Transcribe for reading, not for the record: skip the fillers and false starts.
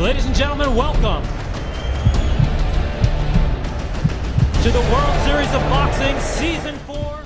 Ladies and gentlemen, welcome to the World Series of Boxing Season 4.